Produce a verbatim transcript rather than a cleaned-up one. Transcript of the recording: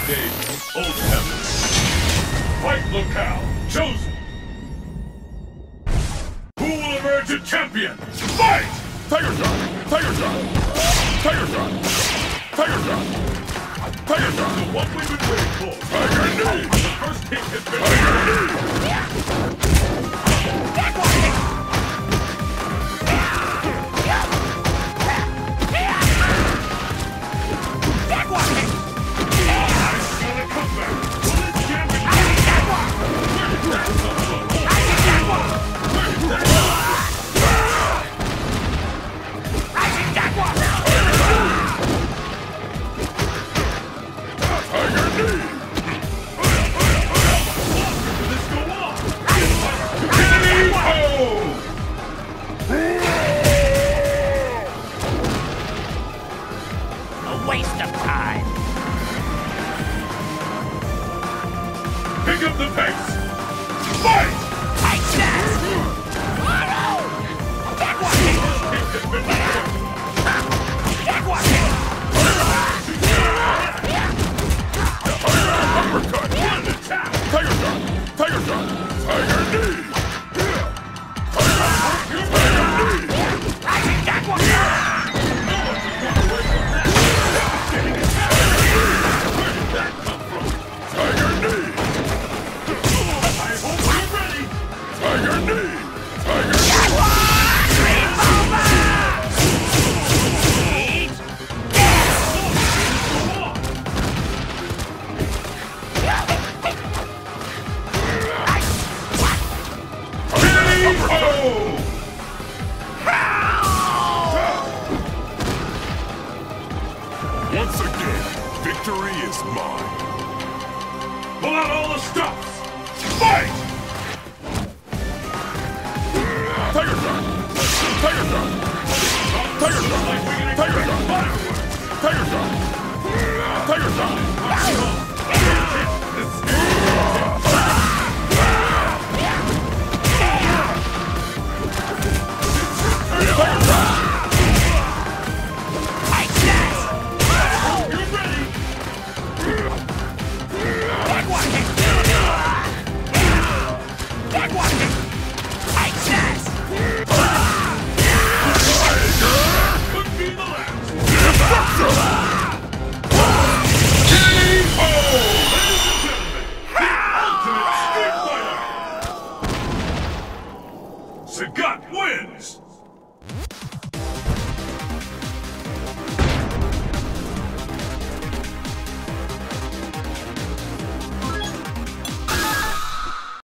Stage, Old Heaven. Fight locale chosen. Who will emerge a champion? Fight! Tiger Shot! Tiger Shot! Tiger Shot! Tiger Shot! Tiger Shot! The one we've been waiting for. Tiger Knee! The first hit has been Tiger Knee! Waste of time. Pick up the pace. Fight! Take that! Uppercut! Tiger Shot! Tiger Shot! Tiger Knee! Tiger Knee! Rising Jaguar! Tiger Knee! I hope you're ready. Tiger Knee! Tiger Jaguar! Dream over! Eat this! Oh! Once again, victory is mine. Pull out all the stops. Fight! Tiger Shot! Tiger Shot!